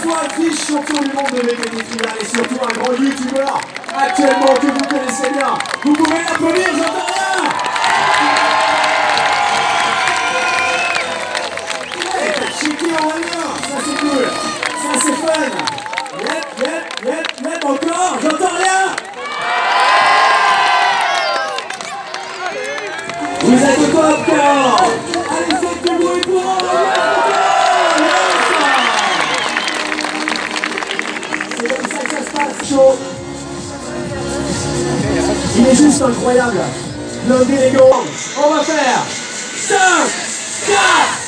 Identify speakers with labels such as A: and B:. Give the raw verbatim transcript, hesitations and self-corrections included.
A: fois vice-champion du monde de mécanique trial et surtout un grand youtubeur actuellement que vous connaissez bien. Vous pouvez l'applaudir, j'entends rien. Hey, t'as checké en malien, ça c'est cool, ça c'est fun. Yep, yep, yep, yep, encore, j'entends rien. Vous êtes au top, Cahors. Allez, faites du bruit pour en C'est comme ça que ça se passe, chaud. Il est juste incroyable. Plein d'élégance. On va faire cinq, quatre,